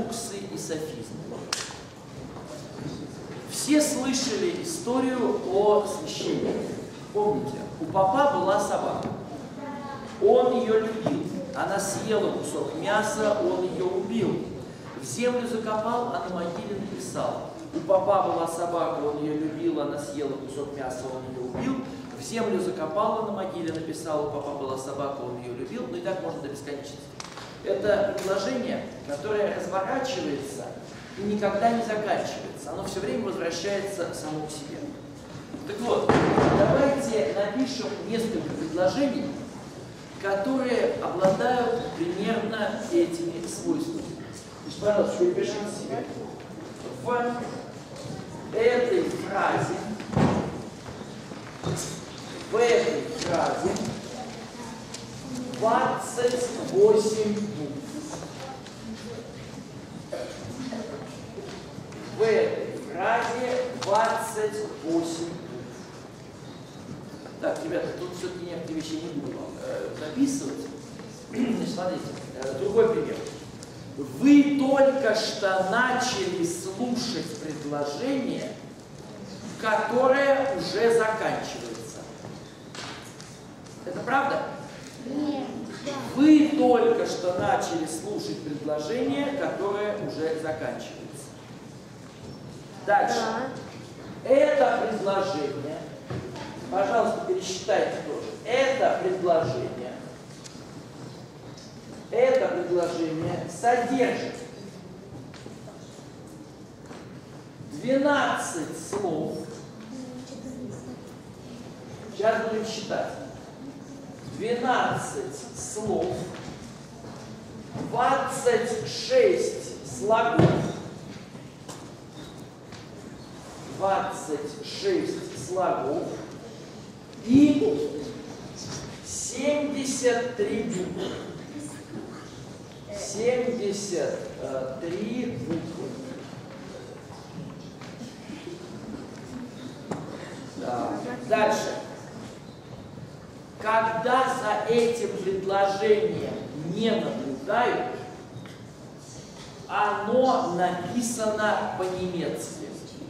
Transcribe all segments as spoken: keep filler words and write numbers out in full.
парадоксы и софизмы. Все слышали историю о священнике. Помните, у попа была собака. Он ее любил. Она съела кусок мяса, он ее убил. В землю закопал, а на могиле написал. У попа была собака, он ее любил, она съела кусок мяса, он ее убил. В землю закопал, а на могиле написал. У попа была собака, он ее любил. Ну и так можно до бесконечности. Это предложение, которое разворачивается и никогда не заканчивается. Оно все время возвращается само к себе. Так вот, давайте напишем несколько предложений, которые обладают примерно этими свойствами. Значит, пожалуйста, перепишите себе. В этой фразе, в этой фразе двадцать восемь букв. В этой фразе двадцать восемь букв. Так, ребята, тут все-таки некоторые вещи не буду вам э, записывать. Значит, смотрите, э, другой пример. Вы только что начали слушать предложение, которое уже заканчивается. Это правда? Нет. Вы только что начали слушать предложение, которое уже заканчивается. Дальше. Да. Это предложение, пожалуйста, пересчитайте тоже. Это предложение, это предложение содержит двенадцать слов. Сейчас будем считать. двенадцать слов, двадцать шесть слогов, двадцать шесть слогов и семьдесят три буквы. семьдесят три буквы. Да. Дальше. Когда за этим предложением не наблюдают, оно написано по-немецки.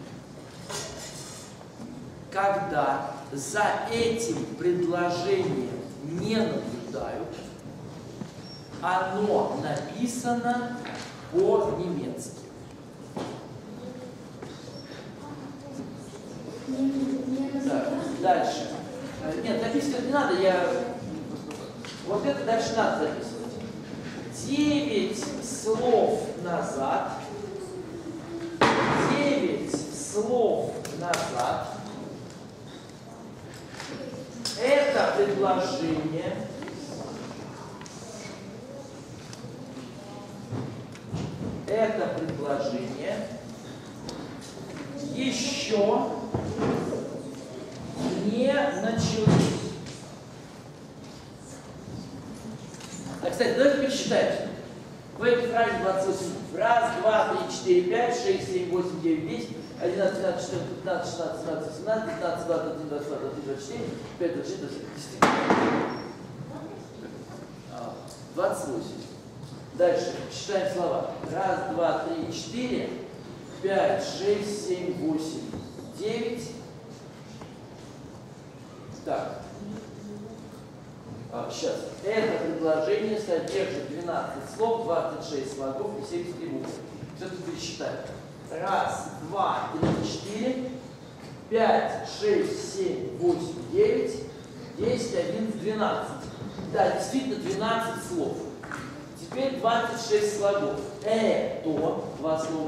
Когда за этим предложением не наблюдают, оно написано по-немецки. Так, дальше. Нет, записывать не надо, я... Вот это дальше надо записывать. Девять слов назад. Девять слов назад. Это предложение. Это предложение еще не началось. А, кстати, давайте пересчитаем. В этой фразе двадцать восемь. Раз, два, три, четыре, пять, шесть, семь, восемь, девять, десять, одиннадцать, двенадцать, четырнадцать, пятнадцать, шестнадцать, семнадцать, семнадцать, пятнадцать, двадцать один, двадцать два, двадцать три, двадцать четыре, пять, двадцать шесть, двадцать семь, двадцать восемь. Дальше считаем слова. Раз, два, три, четыре, пять, шесть, семь, восемь, девять. Так. А, сейчас. Это предложение содержит двенадцать слов, двадцать шесть слогов и семьдесят три буквы. Все-таки пересчитаем. Раз, два, три, четыре, пять, шесть, семь, восемь, девять, десять, одиннадцать, двенадцать. Да, действительно двенадцать слов. Теперь двадцать шесть слогов. Это, два слова.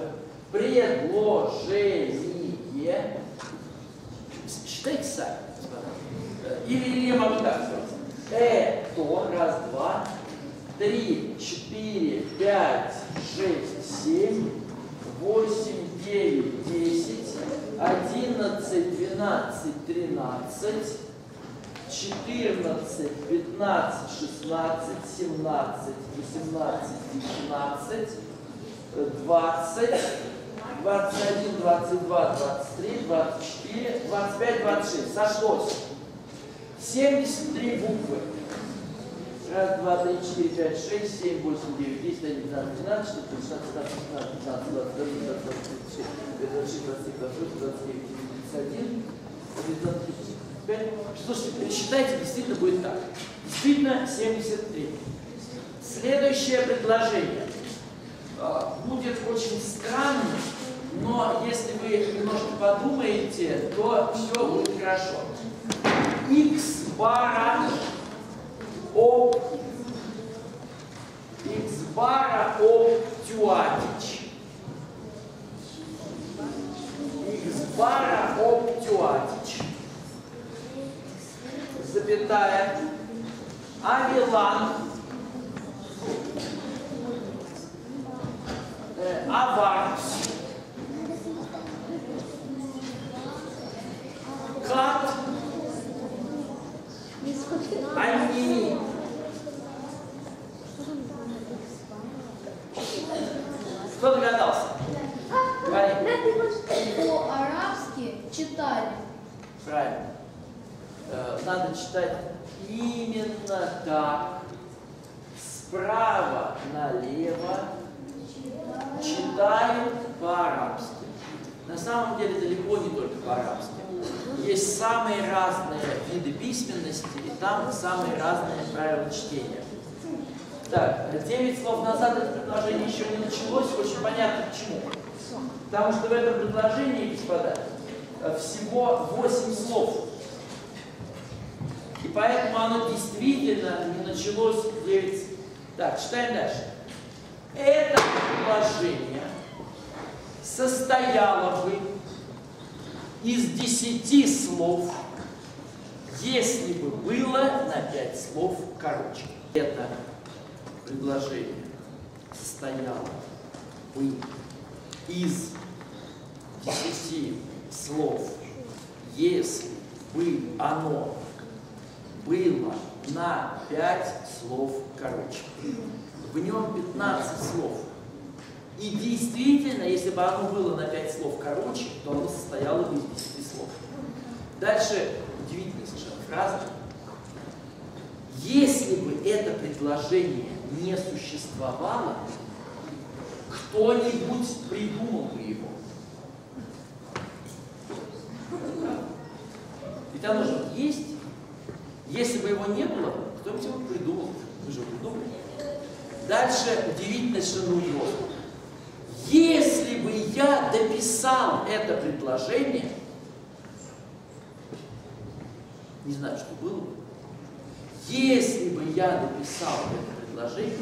Предложение. Считайте сами. Или, или я могу так сказать. Это, раз, два, три, четыре, пять, шесть, семь, восемь, девять, десять, одиннадцать, двенадцать, тринадцать, четырнадцать, пятнадцать, шестнадцать, семнадцать, восемнадцать, девятнадцать, двадцать, двадцать один, двадцать два, двадцать три, двадцать четыре, двадцать пять, двадцать шесть. Сошлось. семьдесят три буквы. Раз, два, три, четыре, пять, шесть, семь, восемь, девять, десять, одиннадцать, двенадцать, шестнадцать, шестнадцать, семнадцать, пятнадцать, двадцать один, двадцать два, двадцать три, двадцать шесть, двадцать семь, двадцать восемь, двадцать девять, тридцать один, тридцать пять. Слушайте, считайте, действительно будет так. Действительно семьдесят три. Следующее предложение будет очень странным, но если вы немножко подумаете, то все будет хорошо. X бара об X бара об тюатич. X бара об тюатич. Запятая. Авилан. Э, авар. Кат. Они. Кто догадался? Говори. По-арабски читали. Правильно. Э, надо читать именно так. Справа налево читают по-арабски. На самом деле далеко не только по-арабски. Есть самые разные виды письменности, и там самые разные правила чтения. Так, девять слов назад это предложение еще не началось, очень понятно почему. Потому что в этом предложении, господа, всего восемь слов. И поэтому оно действительно не началось девять. Так, читаем дальше. Это предложение состояло бы из десяти слов, если бы было на пять слов короче. Это предложение состояло бы из десяти слов, если бы оно было на пять слов короче. В нем пятнадцать слов. И действительно, если бы оно было на пять слов короче, то оно состояло бы из десяти слов. Дальше удивительная совершенно фраза. Если бы это предложение не существовало, кто-нибудь придумал бы его. Ведь оно же есть. Если бы его не было, кто-нибудь его придумал. Вы же придумали. Дальше удивительно совершенно угроза. Если бы я дописал это предложение, не знаю, что было бы, если бы я дописал это предложение,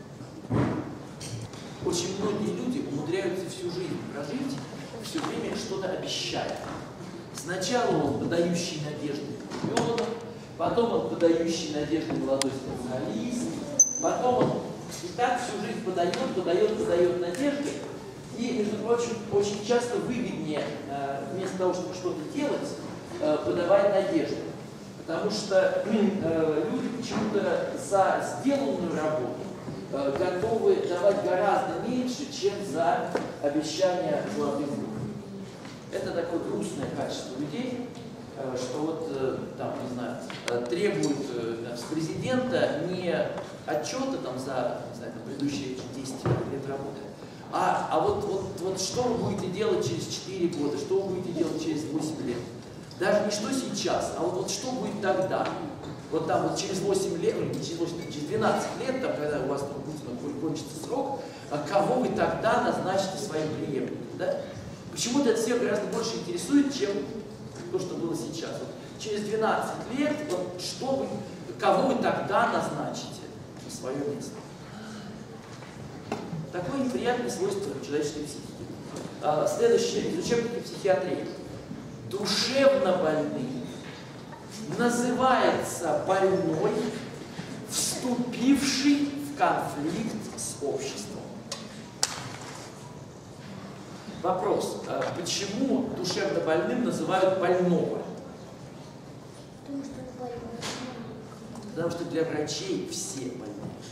очень многие люди умудряются всю жизнь прожить, все время что-то обещая. Сначала он подающий надежды ребенок, потом он подающий надежды молодой специалист, потом он и так всю жизнь подает, подает, подает надежды. И, между прочим, очень часто выгоднее, вместо того, чтобы что-то делать, подавать надежды. Потому что люди почему-то за сделанную работу готовы давать гораздо меньше, чем за обещания золотых рук. Это такое грустное качество людей, что вот, там, не знаю, требуют там, с президента не отчета там, за не знаю, там, предыдущие десять лет работы, а, а вот, вот, вот что вы будете делать через четыре года, что вы будете делать через восемь лет. Даже не что сейчас, а вот, вот что будет тогда. Вот там вот через восемь лет, или через, восемь, через двенадцать лет, там, когда у вас там, кончится срок, а кого вы тогда назначите своим преемником. Да? Почему-то это всех гораздо больше интересует, чем то, что было сейчас. Вот через двенадцать лет, вот, что вы, кого вы тогда назначите на свое место. Такое неприятное свойство человеческой психики. А, следующее, из учебника психиатрии. Душевно больный называется больной, вступивший в конфликт с обществом. Вопрос, а почему душевно больным называют больного? Потому что для врачей все больные.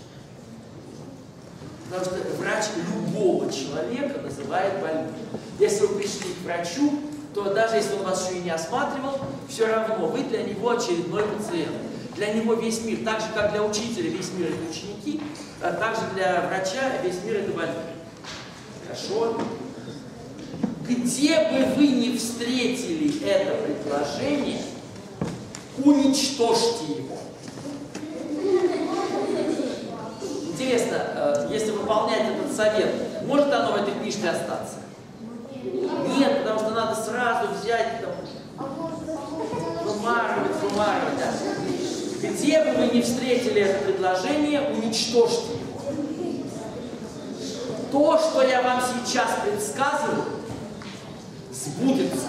Потому что врач любого человека называет больным. Если вы пришли к врачу, то даже если он вас еще и не осматривал, все равно вы для него очередной пациент. Для него весь мир, так же, как для учителя весь мир это ученики, а также для врача весь мир это больные. Хорошо? Где бы вы ни встретили это предложение, уничтожьте его. Интересно, если выполнять этот совет, может оно в этой книжке остаться? Нет, потому что надо сразу взять, там, вымарывать, вымарывать. Да. Где бы вы ни встретили это предложение, уничтожьте его. То, что я вам сейчас предсказываю, сбудется.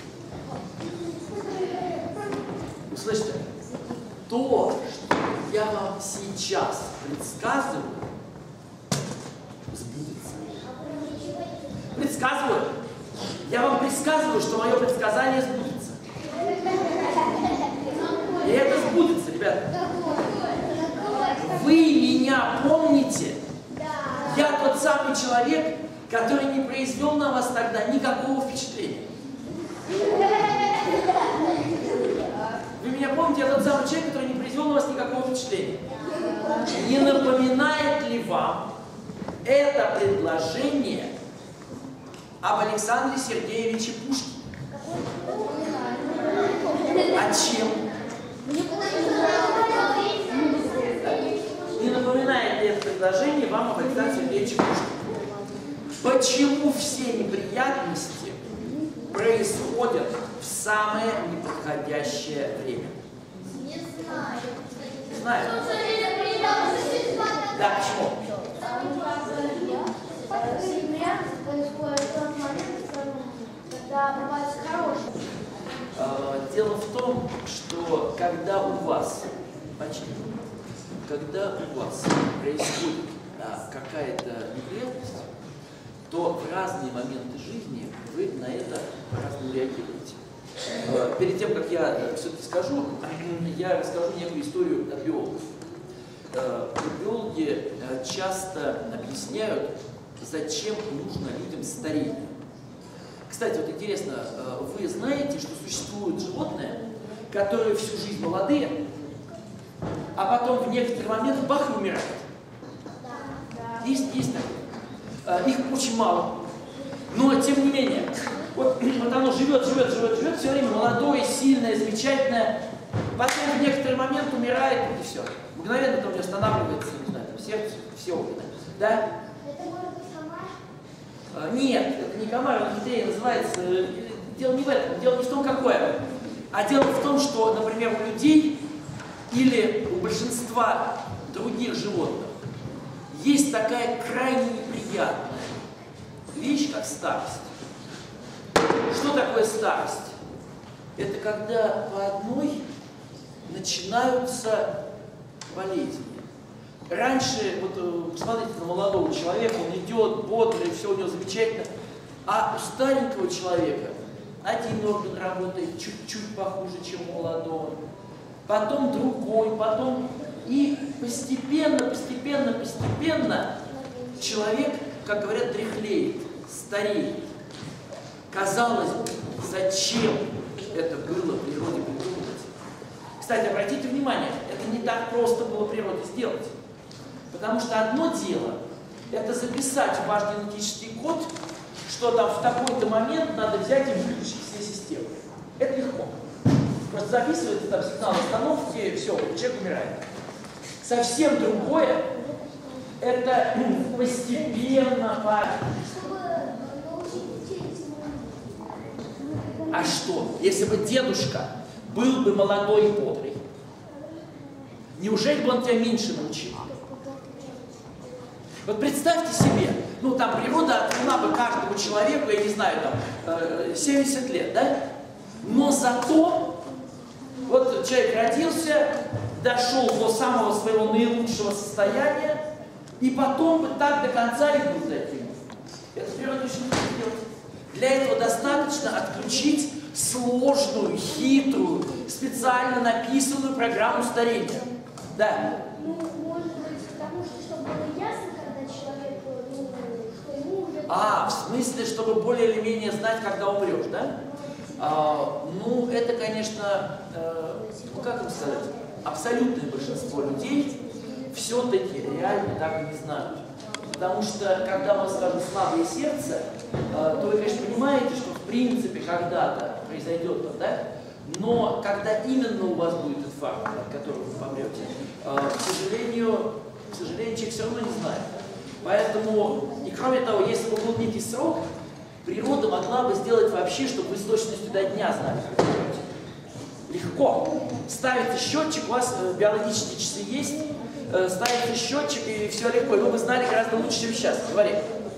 Услышите? То, что я вам сейчас предсказываю, сбудется. Предсказываю. Я вам предсказываю, что мое предсказание сбудется. И это сбудется, ребята. Вы меня помните? Я тот самый человек, который не произвел на вас тогда никакого впечатления. Вы меня помните? Я тот самый человек, который не произвел на вас никакого впечатления. Не напоминает ли вам это предложение об Александре Сергеевиче Пушкине? А чем? Не напоминает ли это предложение вам об Александре Сергеевиче Пушкине? Почему все неприятности происходят в самое неподходящее время? Не знаю. Знаю. Да, почему? Дело в том, что когда у вас, почти, когда у вас происходит а, какая-то неприятность, то в разные моменты жизни вы на это по-разному реагируете. А, перед тем, как я все-таки скажу, я расскажу некую историю от биологов. А, биологи часто объясняют, зачем нужно людям старение. Кстати, вот интересно, вы знаете, что существуют животные, которые всю жизнь молодые, а потом в некоторый момент бах и умирают? Есть, есть такое. Их очень мало. Но тем не менее, вот, вот оно живет, живет, живет, живет, все время молодое, сильное, замечательное, потом в некоторый момент умирает, и все. Мгновенно там не останавливается, не знаю, там сердце, все умирает. Да? Нет, это не комар, он хитрее называется. Дело не в этом, дело не в том, какое. А дело в том, что, например, у людей или у большинства других животных есть такая крайне неприятная вещь, как старость. Что такое старость? Это когда по одной начинаются болезни. Раньше, вот посмотрите на молодого человека, он идет бодрый, все у него замечательно, а у старенького человека один орган работает чуть-чуть похуже, чем у молодого, потом другой, потом и постепенно, постепенно, постепенно человек, как говорят, дряхлеет, стареет. Казалось бы, зачем это было в природе придумывать? Кстати, обратите внимание, это не так просто было природе сделать. Потому что одно дело – это записать в ваш генетический код, что там в такой-то момент надо взять и выключить все системы. Это легко. Просто записывается там сигнал остановки, все, человек умирает. Совсем другое – это ну, постепенно. А что, если бы дедушка был бы молодой и бодрый? Неужели бы он тебя меньше научил? Вот представьте себе, ну там природа отвела бы каждому человеку, я не знаю, там, семьдесят лет, да? Но зато, вот человек родился, дошел до самого своего наилучшего состояния, и потом бы так до конца и был таким. Это природа очень не делать. Для этого достаточно отключить сложную, хитрую, специально написанную программу старения. Да. А, в смысле, чтобы более или менее знать, когда умрешь, да? А, ну, это, конечно, э, ну, как вам сказать, абсолютное большинство людей все-таки реально так и не знают. Потому что, когда мы скажем «слабое сердце», то вы, конечно, понимаете, что в принципе когда-то произойдет, да? Но когда именно у вас будет этот факт, от которого вы помрете, к сожалению, к сожалению, человек все равно не знает. Поэтому, и кроме того, если бы был некий срок, природа могла бы сделать вообще, чтобы вы с точностью до дня знали, как вы умрете. Легко. Ставится счетчик, у вас биологические часы есть, ставится счетчик, и все легко. И вы бы знали гораздо лучше, чем сейчас. Говори.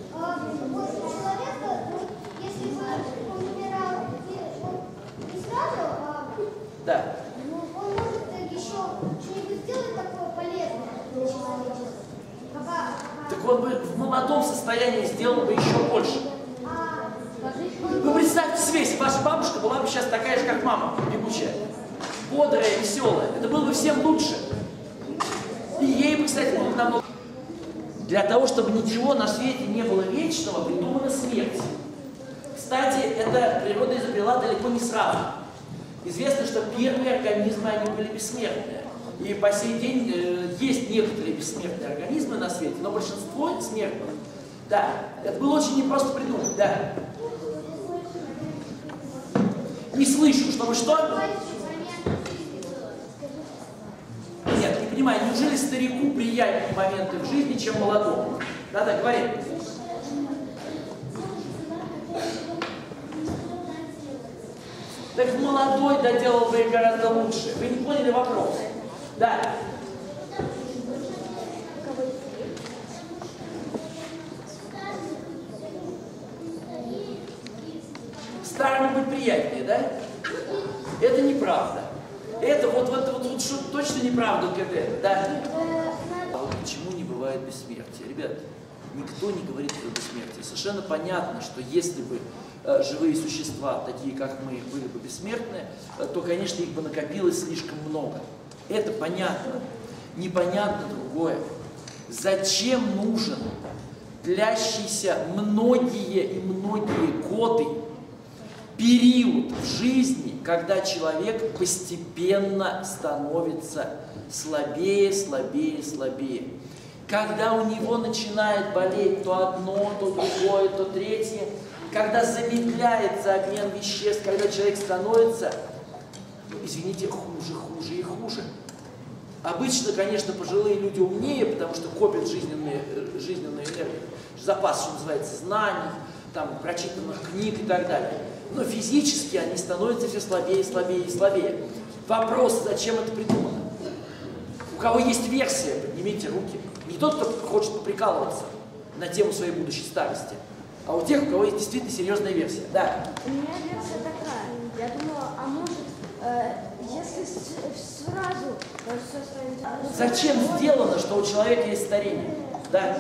Да. Ну, он может еще что-нибудь сделать такое полезное для человечества. Пока, пока... Так он бы в молодом состоянии сделал бы еще больше. А, Вы представьте себе, если ваша бабушка была бы сейчас такая же, как мама, бегучая, бодрая, веселая, это было бы всем лучше. И ей бы, кстати, было бы намного... Для того, чтобы ничего на свете не было вечного, придумана смерть. Кстати, эта природа изобрела далеко не сразу. Известно, что первые организмы, они были бессмертные. И по сей день э, есть некоторые бессмертные организмы на свете, но большинство смертных. Да, это было очень непросто придумать, да. Не слышу, чтобы что? Нет, не понимаю, неужели старику приятнее моменты в жизни, чем молодому? Да-да, говори. Так молодой доделал бы их гораздо лучше. Вы не поняли вопрос? Да. Старому быть приятнее, да? Это неправда. Это вот, вот, вот, вот что точно неправда, как это, да? А вот почему не бывает бессмертия? Ребят, никто не говорит про бессмертие. Совершенно понятно, что если бы э, живые существа, такие как мы, были бы бессмертны, э, то, конечно, их бы накопилось слишком много. Это понятно. Непонятно другое. Зачем нужен длящийся многие и многие годы период в жизни, когда человек постепенно становится слабее, слабее, слабее? Когда у него начинает болеть то одно, то другое, то третье, когда замедляется обмен веществ, когда человек становится, ну, извините, хуже, хуже и хуже. Обычно, конечно, пожилые люди умнее, потому что копят жизненную, жизненную энергию, запас, что называется, знаний, там, прочитанных книг и так далее. Но физически они становятся все слабее, слабее и слабее. Вопрос, зачем это придумано? У кого есть версия, поднимите руки. Не тот, кто хочет поприкалываться на тему своей будущей старости, а у тех, у кого есть действительно серьезная версия. Да. У меня версия такая. Я думала, а может, э, если с, сразу э, все станет... Зачем сделано, что у человека есть старение? Да.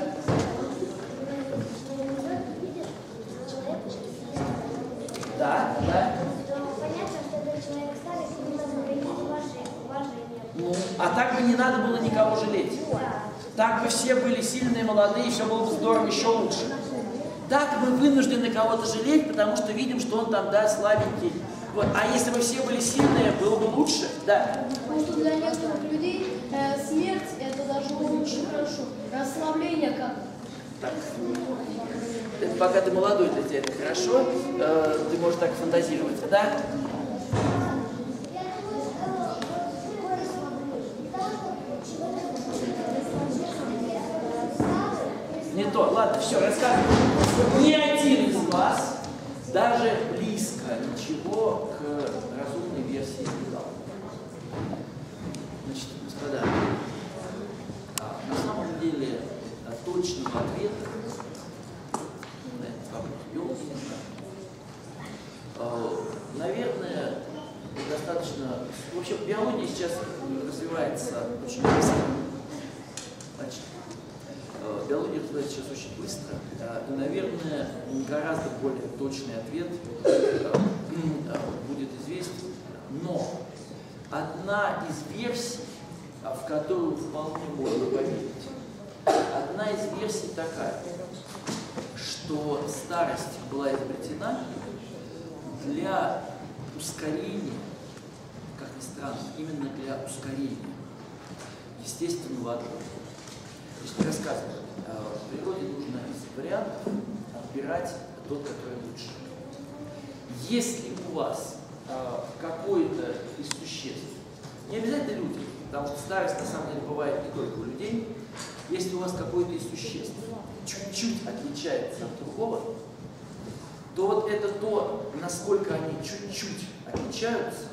Да, да. Понятно, что этот человек старый, ему надо проявить уважение. Ну, а так бы не надо было никого жалеть. Так бы все были сильные, молодые, и все было бы здорово, еще лучше. Так мы вынуждены кого-то жалеть, потому что видим, что он там, да, слабенький. Вот. А если бы все были сильные, было бы лучше, да. Потому что для некоторых людей э, смерть это даже очень хорошо. Расслабление как. Так. Это пока ты молодой, для тебя это хорошо. Э, ты можешь так фантазировать, да? Не то. Ладно, все, рассказывай. Ни один из вас даже близко ничего к разумной версии не дал. Значит, господа, на самом деле точного ответа на этот вопрос биологи не знают. Наверное, достаточно... В общем, биология сейчас развивается очень быстро. Значит, биология развивается сейчас очень быстро. И, наверное, гораздо более точный ответ будет известен. Но одна из версий, в которую вполне можно поверить, одна из версий такая, что старость была изобретена для ускорения, как ни странно, именно для ускорения естественного отбора. То есть рассказываю, в природе нужно из вариантов отбирать тот, который лучше. Если у вас какое-то из существ, не обязательно люди, потому что старость на самом деле бывает не только у людей, если у вас какое-то из существ чуть-чуть отличается от другого, то вот это то, насколько они чуть-чуть отличаются,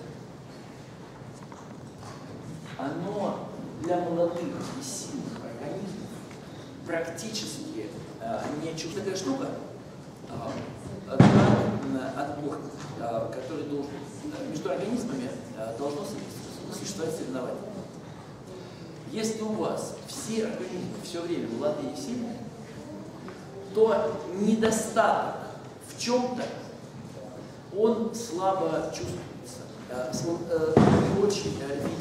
оно для молодых и сильных организмов практически э, не чужда такая штука, э, отбор, э, который должен, э, между организмами э, должно существовать соревнование. Если у вас все организмы все время молодые и сильные, то недостаток в чем-то, он слабо чувствуется, э, он э, очень э, виден.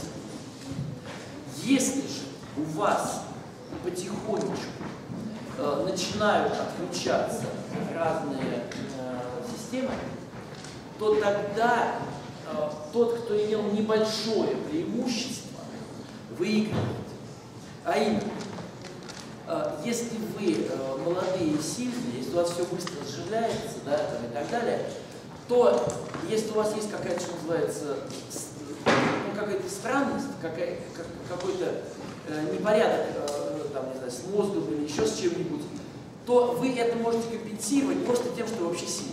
Если же у вас потихонечку э, начинают отключаться разные э, системы, то тогда э, тот, кто имел небольшое преимущество, выигрывает. А именно, э, если вы э, молодые и сильные, если у вас все быстро сживляется, да, там, и так далее, то если у вас есть какая-то, что называется, ну, какая-то странность, какая, как, какой-то э, непорядок э, там, не знаю, с мозгом или еще с чем-нибудь, то вы это можете компенсировать просто тем, что вообще сильны.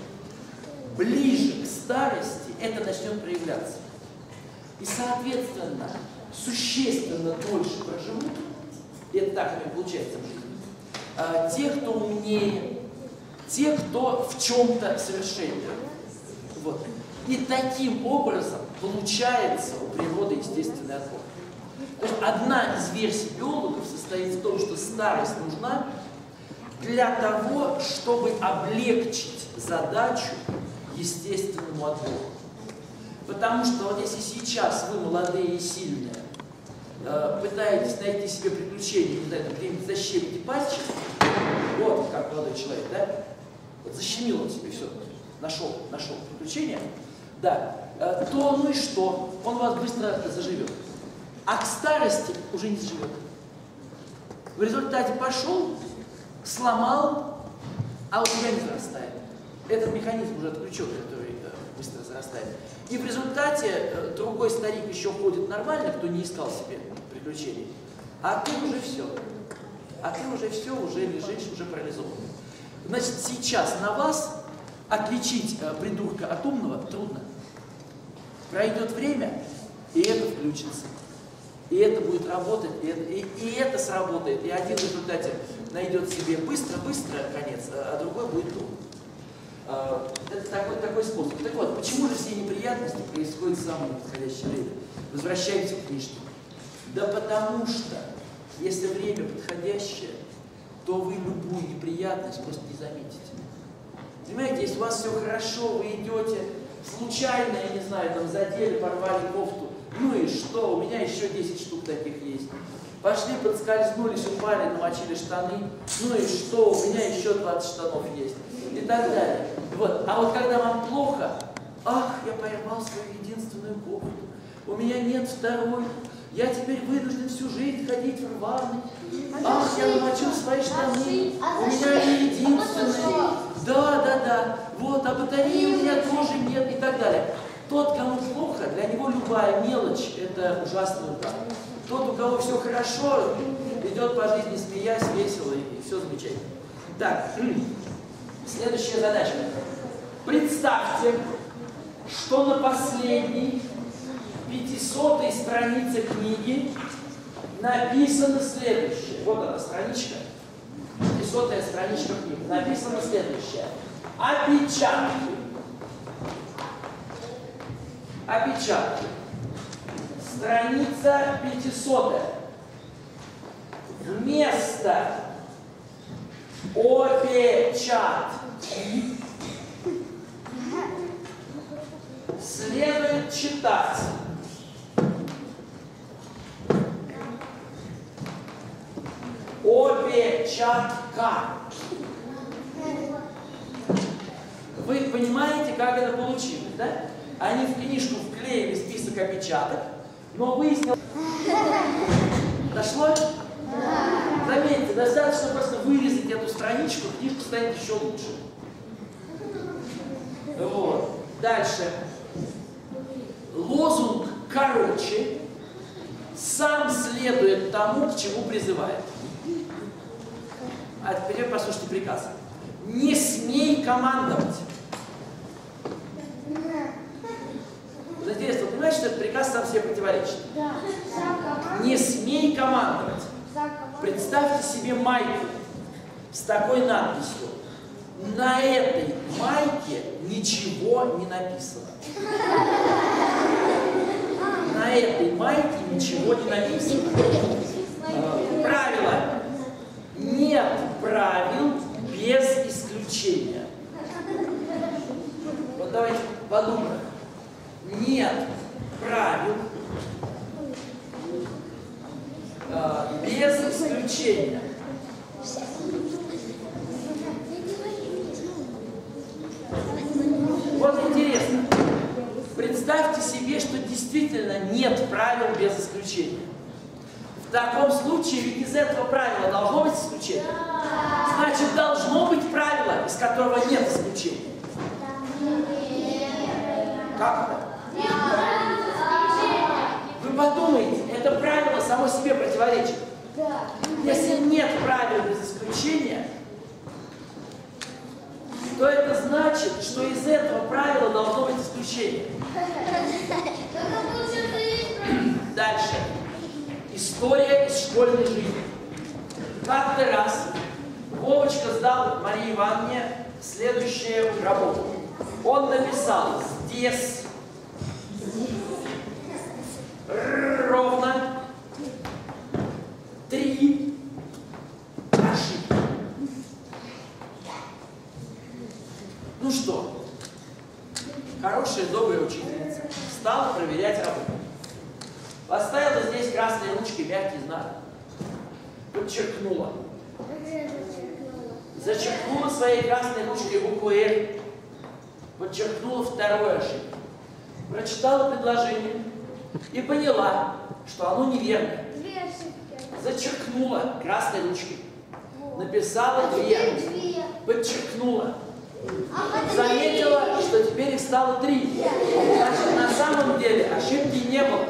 Ближе к старости это начнет проявляться. И, соответственно, существенно дольше проживут, и это так у меня получается в жизни, э, те, кто умнее, те, кто в чем-то совершеннее. Вот. И таким образом получается у природы естественный отбор. То есть одна из версий биологов состоит в том, что старость нужна для того, чтобы облегчить задачу естественному отбору. Потому что вот если сейчас вы молодые и сильные, э, пытаетесь найти себе приключения, не знаю, где-нибудь защемите пальчик, вот как молодой человек, да? Вот защемил он себе все, нашел, нашел приключения, да, э, то ну и что? Он вас быстро заживет. А к старости уже не заживет. В результате пошел, сломал, а у тебя не зарастает. Этот механизм уже отключен, который э, быстро зарастает. И в результате э, другой старик еще ходит нормально, кто не искал себе приключений, а ты уже все. А ты уже все, уже лежишь, уже парализован. Значит, сейчас на вас отличить э, придурка от умного трудно. Пройдет время, и это включится. И это будет работать, и это, и, и это сработает. И один в результате найдет себе быстро-быстро конец, а другой будет трудно. Э, это такой, такой способ. Так вот, почему же все неприятности происходят в самое подходящее время? Возвращаемся к книжке. Да потому что, если время подходящее, то вы любую неприятность просто не заметите. Понимаете, если у вас все хорошо, вы идете случайно, я не знаю, там задели, порвали кофту, ну и что, у меня еще десять штук таких есть. Пошли, подскользнулись, упали, намочили штаны, ну и что, у меня еще двадцать штанов есть. И так далее. Вот. А вот когда вам плохо, ах, я порвал свою единственную кофту, у меня нет второй, я теперь вынужден всю жизнь ходить в рваный. Ах, я намочил свои штаны, у меня они единственные. Да, да, да. Вот, а батареи у меня тоже нет и так далее. Тот, кому плохо, для него любая мелочь – это ужасный удар. Тот, у кого все хорошо, идет по жизни смеясь, весело, и, и все замечательно. Так, следующая задача. Представьте, что на последней пятисотой странице книги написано следующее. Вот она, страничка. Пятисотая страничка книги. Написано следующее. Опечатки. Опечатки. Страница пятисотая. Вместо опечатки следует читать опечатка. Вы понимаете, как это получилось, да? Они в книжку вклеили список опечаток, но выяснилось... Дошло? Да. Заметьте, достаточно просто вырезать эту страничку, книжка станет еще лучше. Вот. Дальше. Лозунг короче сам следует тому, к чему призывает. А теперь послушайте приказ. Не смей командовать. Вот интересно, вы понимаете, что этот приказ сам себе противоречит? Да. Не смей командовать. Представьте себе майку с такой надписью. На этой майке ничего не написано. На этой майке ничего не написано. Правило. Нет правил без исключения. Вот давайте подумаем. Нет правил э, без исключения. Вот интересно. Представьте себе, что действительно нет правил без исключения. В таком случае ведь из этого правила должно быть исключение. Значит, должно быть правило, из которого нет исключения. Как это? Вы подумайте, это правило само себе противоречит. Если нет правил без исключения, то это значит, что из этого правила должно быть исключение. Дальше. История из школьной жизни. Как-то раз Вовочка сдал Марии Ивановне следующую работу. Он написал здесь ровно три ошибки. Ну что, хорошая, добрая учительница стала проверять работу. Поставила здесь красной ручкой мягкий знак. Подчеркнула. Зачеркнула своей красной ручкой букву «Л». Подчеркнула вторую ошибку. Прочитала предложение и поняла, что оно неверное. Зачеркнула красной ручкой. Написала две. Подчеркнула. Заметила, что теперь их стало три. Значит, на самом деле ошибки не было.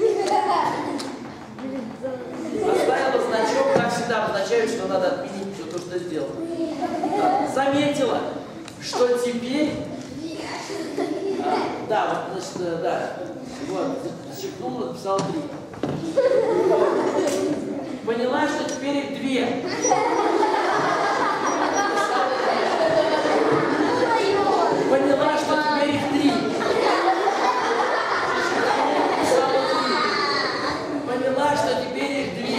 Поставила значок, как всегда, означает, что надо отменить все то, что сделала. Заметила, что теперь... А, да, вот, значит, да. Вот, зачеркнула, написала три. Поняла, что теперь их две. Поняла, что теперь их три. Поняла, что теперь их две.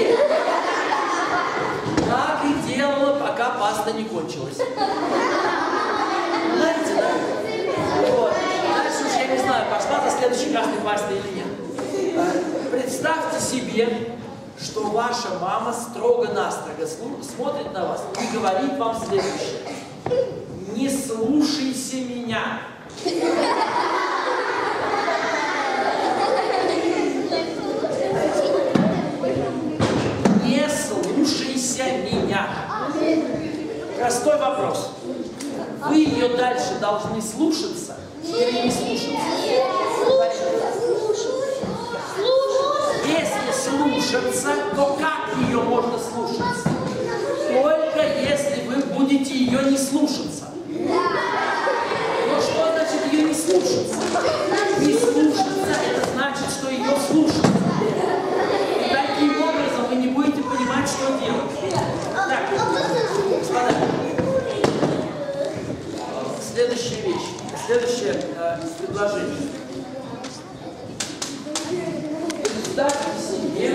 Так и делала, пока паста не кончилась. Знаете, да? Вот. Дальше уж я не знаю, пошла за следующей красной пастой или нет. Представьте себе, что ваша мама строго-настрого смотрит на вас и говорит вам следующее. Не слушайся меня. Не слушайся меня. Простой вопрос. Вы ее дальше должны слушаться или не слушаться? Если слушаться, то как ее можно слушаться? Только если вы будете ее не слушаться. Но что значит ее не слушаться? Не слушаться, это значит, что ее слушаться. И таким образом вы не будете понимать, что делать. Так, господа, следующая вещь, следующее э, предложение. Представьте себе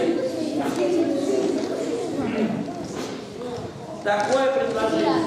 такое предложение.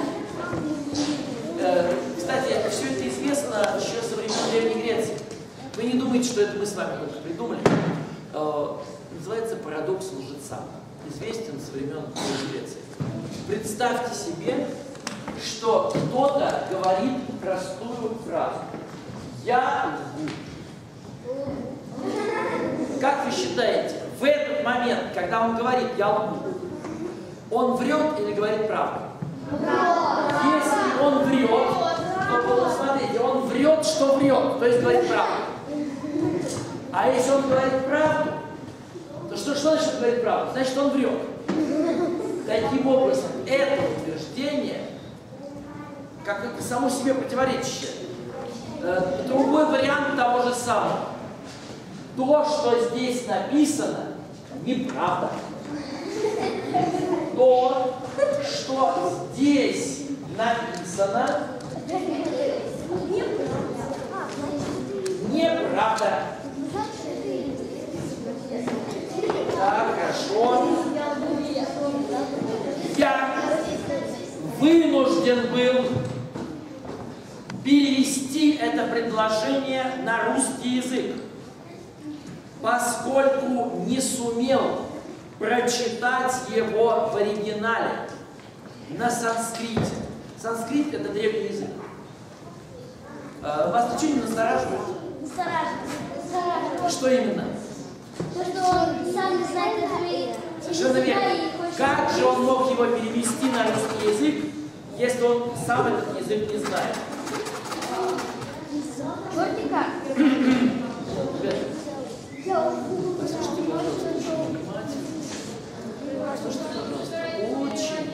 Кстати, все это известно еще со времен Древней Греции. Вы не думаете, что это мы с вами только придумали? Называется парадокс лжеца. Известен со времен Древней Греции. Представьте себе, что кто-то говорит простую фразу. Я лгу. Как вы считаете, в этот момент, когда он говорит «я лгу», он врет или говорит правду? Если он врет, то, смотрите, он врет, что врет, то есть говорит правду. А если он говорит правду, то что, что значит говорит правду? Значит, он врет. Таким образом, это утверждение, как это само себе противоречащее. Другой вариант того же самого. То, что здесь написано, неправда. То, что здесь написано, неправда. Так, хорошо. Я вынужден был перевести это предложение на русский язык, поскольку не сумел прочитать его в оригинале на санскрите. Санскрит – это древний язык. Вас ничего не настораживает? Настораживает. Что именно? То, что он сам не знает язык. Совершенно верно. Как же он мог его перевести на русский язык, если он сам этот язык не знает? Можете как? Послушайте, пожалуйста, очень внимательно. Послушайте, пожалуйста, очень.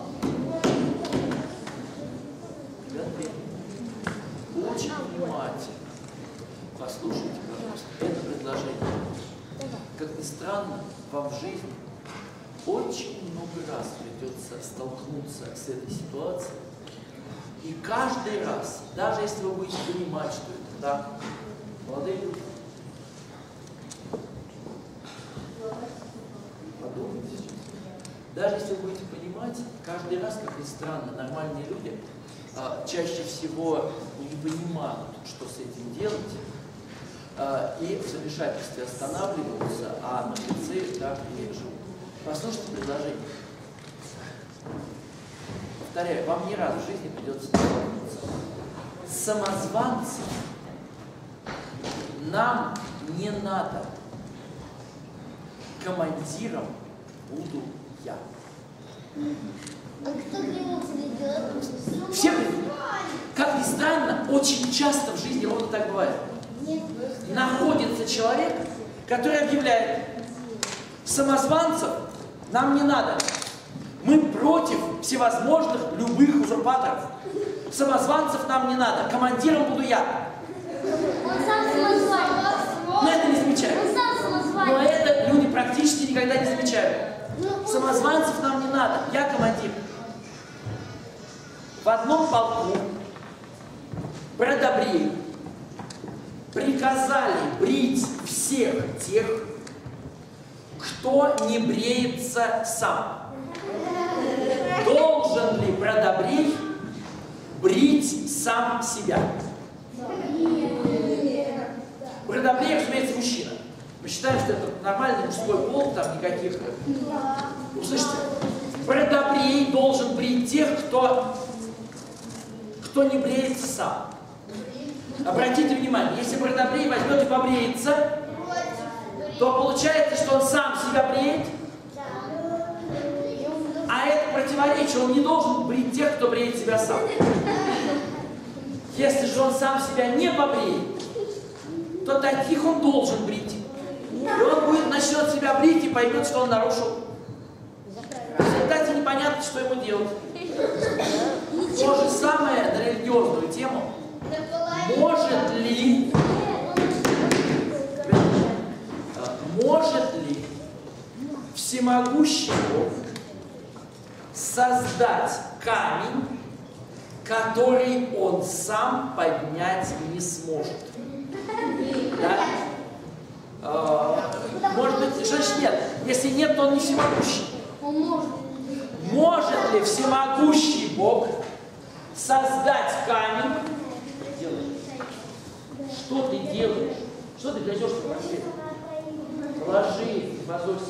Очень внимательно. Послушайте, пожалуйста, это предложение. Как ни странно, вам в жизни очень много раз придется столкнуться с этой ситуацией. И каждый раз, даже если вы будете понимать, что это так, молодые люди, подумайте сейчас. Даже если вы будете понимать, каждый раз, как ни странно, нормальные люди а, чаще всего не понимают, что с этим делать, а, и в замешательстве останавливаются, а мертвецы так и живут. Послушайте предложение. Повторяю, вам не раз в жизни придется столкнуться. Самозванцы нам не надо. Командиром буду я. А кто к нему придет? Все придут. Как ни странно, очень часто в жизни ровно так бывает. Нет. Находится человек, который объявляет: самозванцев нам не надо. Мы против всевозможных любых узурпаторов. Самозванцев нам не надо. Командиром буду я. Он сам самозванец. Мы это не замечаем. Он сам самозванец. Но это люди практически никогда не замечают. Самозванцев нам не надо. Я командир. В одном полку бродобреи приказали брить всех тех, кто не бреется сам. Должен ли бродобрей брить сам себя? Бродобрей, разумеется, мужчина. Мы считаем, что это нормальный мужской пол, там никаких... Услышите? Бродобрей должен брить тех, кто, кто не бреется сам. Обратите внимание, если бродобрей возьмет и побреется, то получается, что он сам себя бреет. А это противоречие, он не должен брить тех, кто бреет себя сам. Если же он сам себя не побреет, то таких он должен брить. И он будет, начнет себя брить и поймет, что он нарушил. В результате непонятно, что ему делать. То же самое на религиозную тему. Может ли, может ли всемогущий Бог создать камень, который он сам поднять не сможет? Да? А, может быть, что значит нет? Если нет, то он не всемогущий. Он может. Может ли всемогущий Бог создать камень? Что ты делаешь? Что ты грязешь по постели? Положи, не позорься.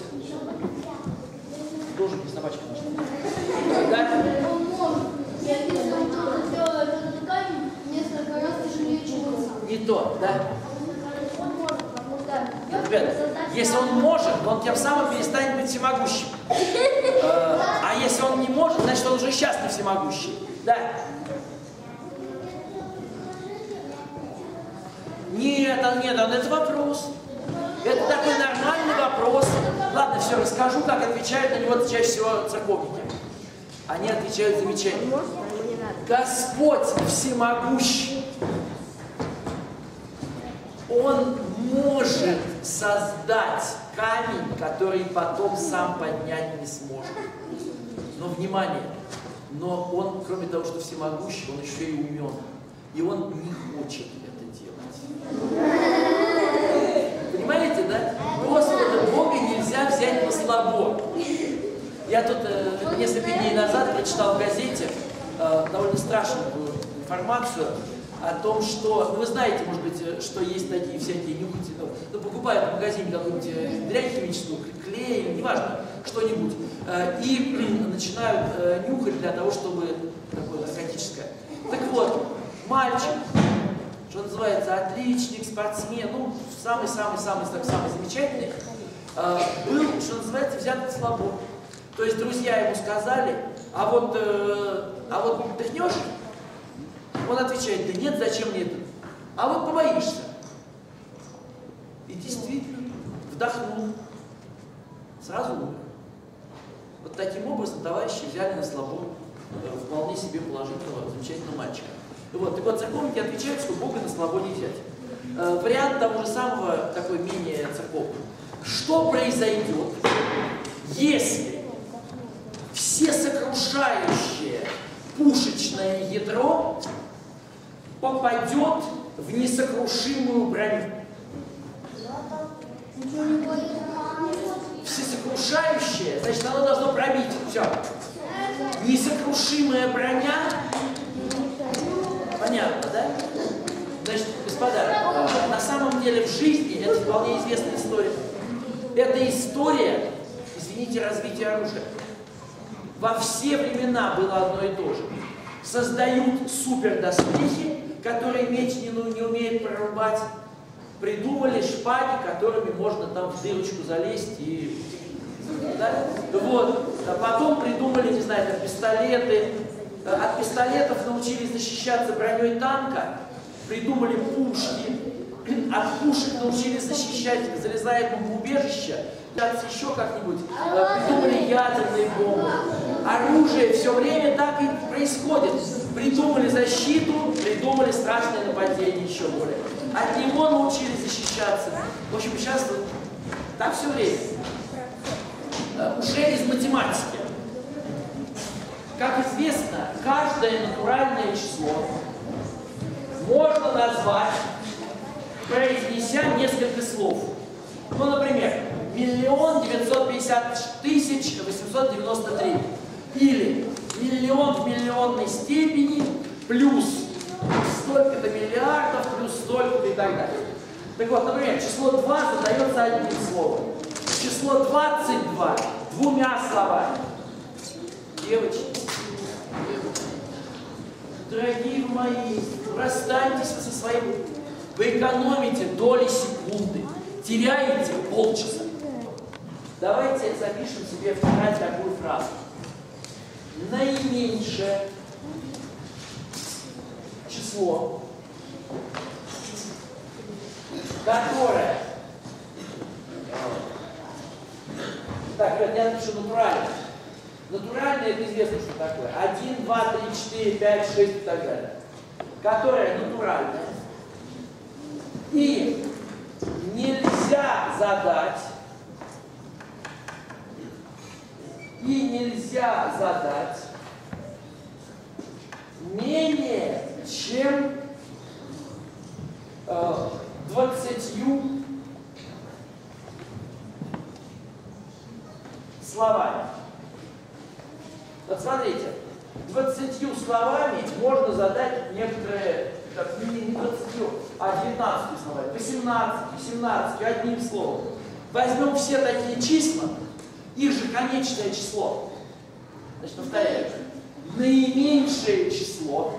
Тоже без собачки нашла. Да? Он может. Я если он сделает этот камень несколько раз тяжелее, чем он сам. Не то, да? Он может, потому что Ребята, если он может, он тем самым перестанет быть всемогущим. А если он не может, значит, он уже сейчас не всемогущий. Да? Нет, нет, это вопрос. Это такой нормальный вопрос. Ладно, все, расскажу, как отвечают на него чаще всего церковники. Они отвечают замечательно. Господь всемогущий. Он может создать камень, который потом сам поднять не сможет. Но, внимание, но он, кроме того, что всемогущий, он еще и умен. И он не хочет это делать. Понимаете, да? Просто Бога нельзя взять на слабо. Я тут э, несколько дней назад прочитал в газете э, довольно страшную информацию о том, что, ну вы знаете, может быть, что есть такие всякие нюхатели, ну, ну покупают в магазине какую-нибудь дрянь химическую, клей, неважно, что-нибудь, э, и начинают э, нюхать для того, чтобы такое наркотическое. Так вот, мальчик, что называется, отличник, спортсмен, ну, самый-самый-самый самый замечательный, э, был, что называется, взят на слабо. То есть друзья ему сказали, а вот, э, а вот вдохнешь? Он отвечает, да нет, зачем мне это? А вот побоишься. И действительно, вдохнул. Сразу умер. Вот таким образом товарищи взяли на слабо вполне себе положительного, замечательного мальчика. Вот. Так вот, церковники отвечают, что Бога на слабо не взять. Э, вариант того же самого, такой менее церковный. Что произойдет, если всесокрушающее пушечное ядро попадет в несокрушимую броню? Всесокрушающее, значит, оно должно пробить. Все. Несокрушимая броня. Понятно, да? Значит, господа, на самом деле в жизни это вполне известная история. Это история, извините, развития оружия. Во все времена было одно и то же. Создают супердоспехи, которые меч не, не умеет прорубать. Придумали шпаги, которыми можно там в дырочку залезть и... Да? Вот. А потом придумали, не знаю, там, пистолеты. От пистолетов научились защищаться броней танка. Придумали пушки. От пушек научились защищать, залезая в бомбоубежище. Еще как-нибудь. Придумали ядерные бомбы. Оружие все время так и происходит. Придумали защиту, придумали страшное нападение еще более. От него научились защищаться. В общем, сейчас так все время. Уже из математики. Как известно, каждое натуральное число можно назвать, произнеся несколько слов. Ну, например, миллион девятьсот пятьдесят тысяч восемьсот девяносто три. Или миллион в миллионной степени плюс столько-то миллиардов, плюс столько-то и так далее. Так вот, например, число два задается одним словом. Число двадцать два двумя словами. Девочки, дорогие мои, расстаньтесь со своим. Вы экономите доли секунды, теряете полчаса. Давайте запишем себе в тетрадь такую фразу. Наименьшее число, которое... Так, ребят, я напишу натуральное. Натуральное, это известно, что такое. один, два, три, четыре, пять, шесть и так далее. Которое натуральное. И нельзя задать, и нельзя задать менее чем э, двадцатью словами. Вот смотрите, двадцатью словами можно задать некоторые, так, не, не двадцатью, а девятнадцатью словами, восемнадцатью, семнадцатью, одним словом. Возьмем все такие числа, их же конечное число. Значит, повторяю. Наименьшее число,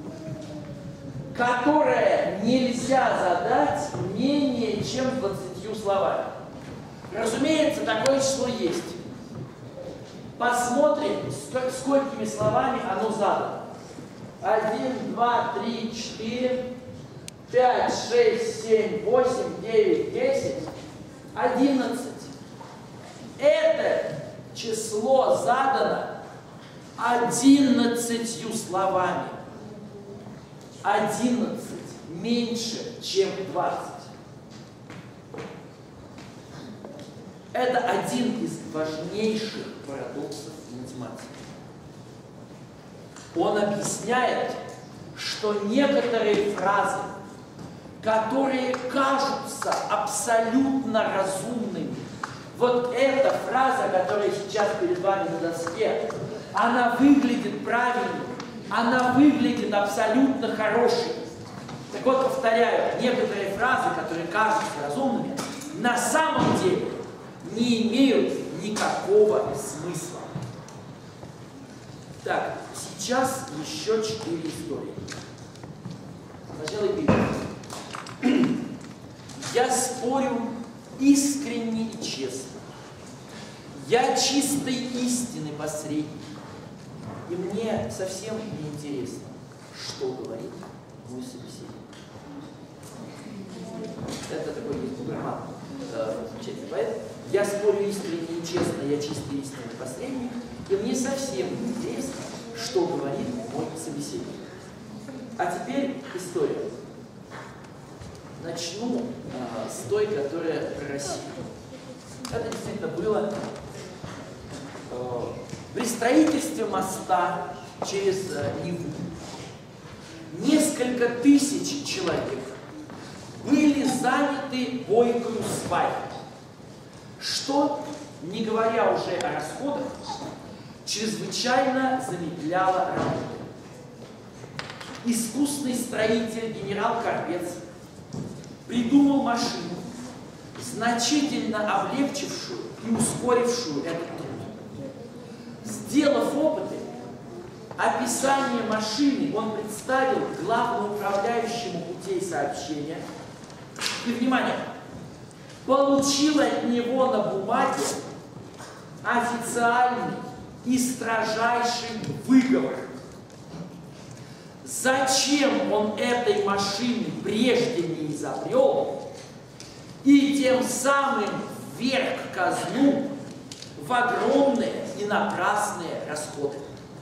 которое нельзя задать менее чем двадцатью словами. Разумеется, такое число есть. Посмотрим, сколькими словами оно задано. Один, два, три, четыре, пять, шесть, семь, восемь, девять, десять, одиннадцать. Это число задано одиннадцатью словами. Одиннадцать меньше, чем двадцать. Это один из важнейших парадоксов математики. Он объясняет, что некоторые фразы, которые кажутся абсолютно разумными, вот эта фраза, которая сейчас перед вами на доске, она выглядит правильной, она выглядит абсолютно хорошей. Так вот, повторяю, некоторые фразы, которые кажутся разумными, на самом деле не имеют никакого смысла. Так, сейчас еще четыре истории. Сначала первая. Я спорю искренне и честно. Я чистой истины посредник. И мне совсем не интересно, что говорит мой собеседник. Это такой есть гуморман. Замечательный поэт. Я спорю искренне и честно, я чистый истинный посредник. И мне совсем не интересно, что говорит мой собеседник. А теперь история. Начну э, с той, которая про Россию. Это действительно было э, при строительстве моста через э, Неву. Несколько тысяч человек были заняты бойкою свай, что, не говоря уже о расходах, чрезвычайно замедляло работу. Искусный строитель генерал Корбец придумал машину, значительно облегчившую и ускорившую этот труд. Сделав опыты, описание машины он представил главному управляющему путей сообщения. И, внимание, получил от него на бумаге официальный и строжайший выговор. Зачем он этой машины прежде не изобрел и тем самым вверг казну в огромные и напрасные расходы?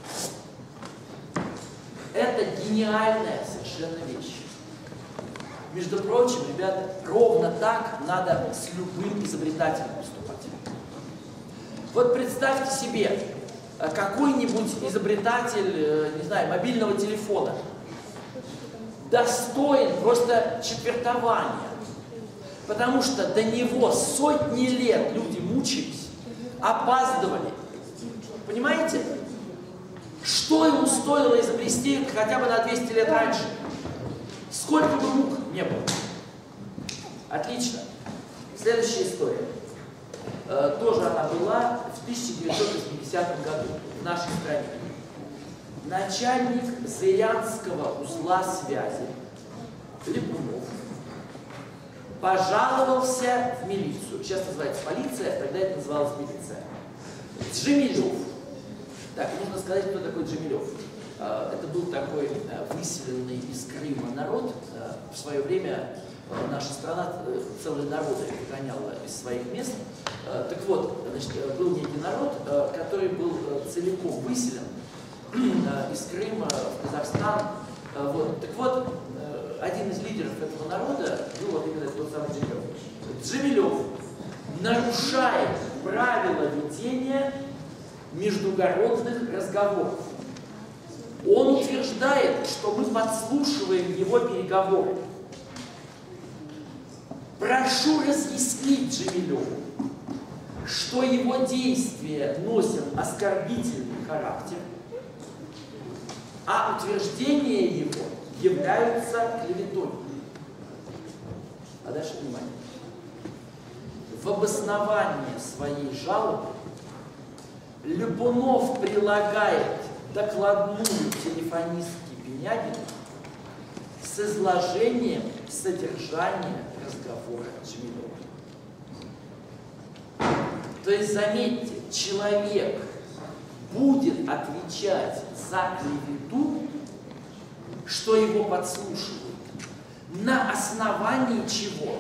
Это гениальная совершенно вещь. Между прочим, ребята, ровно так надо с любым изобретателем поступать. Вот представьте себе, какой-нибудь изобретатель, не знаю, мобильного телефона достоин просто четвертования, потому что до него сотни лет люди мучились, опаздывали. Понимаете? Что ему стоило изобрести хотя бы на двести лет раньше? Сколько бы мук не было. Отлично. Следующая история. Э, тоже она была в тысяча девятьсот восьмидесятом году в нашей стране. Начальник Зырянского узла связи Липунов пожаловался в милицию. Сейчас называется полиция, тогда это называлось милиция. Джемилев. Так, нужно сказать, кто такой Джемилев. Это был такой выселенный из Крыма народ. В свое время наша страна целые народы выгоняла из своих мест. Так вот, значит, был некий народ, который был целиком выселен из Крыма в Казахстан. Вот. Так вот, один из лидеров этого народа был вот именно тот самый Джемилев. Джемилев нарушает правила ведения междугородных разговоров. Он утверждает, что мы подслушиваем его переговоры. Прошу разъяснить Джемилеву, что его действия носят оскорбительный характер, а утверждения его являются клеветой. А дальше внимание. В обоснование своей жалобы Липунов прилагает докладную телефонистки Пенягина с изложением содержания разговора Джемилева. То есть, заметьте, человек будет отвечать за клевету, что его подслушивают, на основании чего?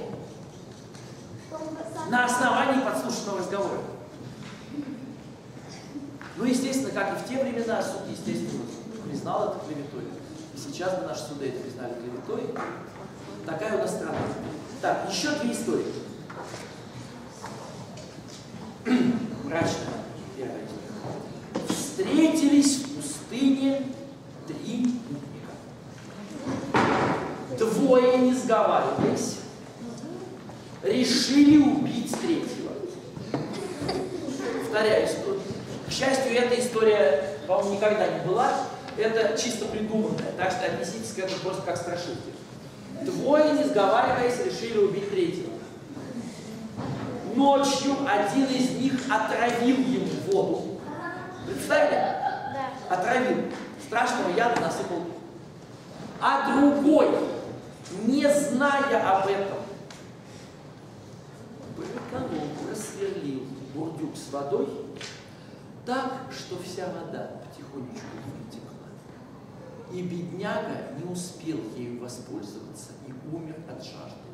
На основании подслушанного разговора. Ну, естественно, как и в те времена, суд, естественно, признал это клеветой. И сейчас бы наши суды это признали клеветой. Такая у нас страна. Так, еще две истории. Мрачная первая история. Встретились в пустыне три путника. Двое, не сговариваясь, решили убить третьего. Повторяю, к счастью, эта история, по-моему, никогда не была. Это чисто придуманная, так что отнеситесь к этому просто как страшилки. Двое, не сговариваясь, решили убить третьего. Ночью один из них отравил ему воду. Представили? Да. Отравил. Страшного яда насыпал. А другой, не зная об этом, проколол, просверлил бурдюк с водой так, что вся вода потихонечку вытекла. И бедняга не успел ею воспользоваться и умер от жажды.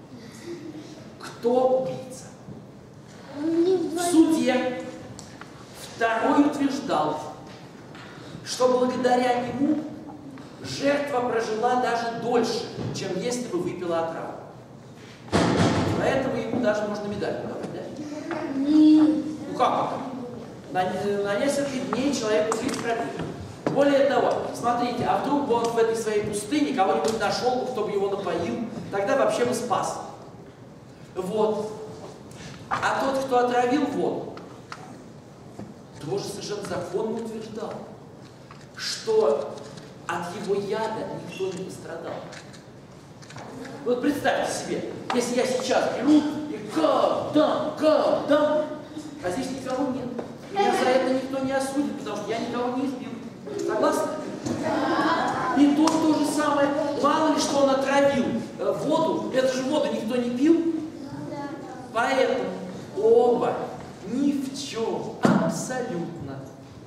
Кто убийца? В суде второй утверждал, что благодаря ему жертва прожила даже дольше, чем если бы выпила отраву. Поэтому ему даже можно медаль давать, да? Ну как это? На, на несколько дней человеку жизнь продлит. Более того, смотрите, а вдруг бы он в этой своей пустыне кого-нибудь нашел, кто бы его напоил, тогда вообще бы спас. Вот. А тот, кто отравил воду, тоже совершенно законно утверждал, что от его яда никто не пострадал. Вот представьте себе, если я сейчас беру и кап, дам, кап, дам, а здесь никого нет. Меня за это никто не осудит, потому что я никого не избил. Согласны? И тут то же самое. Мало ли, что он отравил воду, эту же воду никто не пил. Поэтому оба ни в чем абсолютно.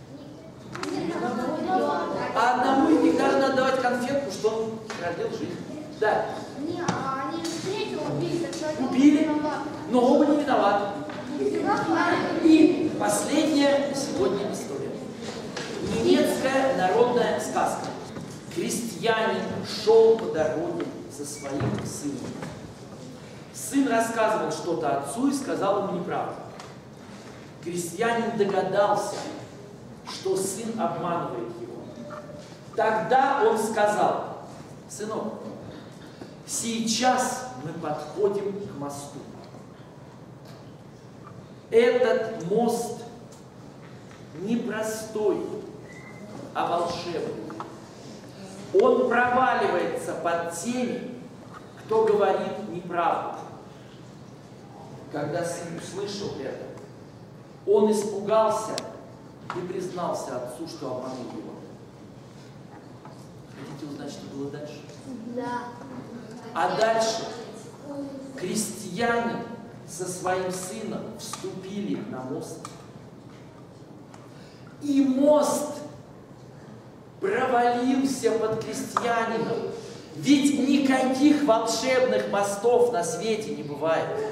А одному из них даже надо давать конфетку, что он продлил жизнь. Да. Не, а они же третьего убили, так что они Убили, виноваты. но оба не виноваты. И последняя сегодня история. Немецкая народная сказка. Крестьянин шел по дороге со своим сыном. Сын рассказывал что-то отцу и сказал ему неправду. Крестьянин догадался, что сын обманывает его. Тогда он сказал: сынок, сейчас мы подходим к мосту. Этот мост не простой, а волшебный. Он проваливается под теми, кто говорит неправду. Когда сын услышал это, он испугался и признался отцу, что обманул его. Хотите узнать, что было дальше? Да. А дальше крестьянин со своим сыном вступили на мост. И мост провалился под крестьянином. Ведь никаких волшебных мостов на свете не бывает.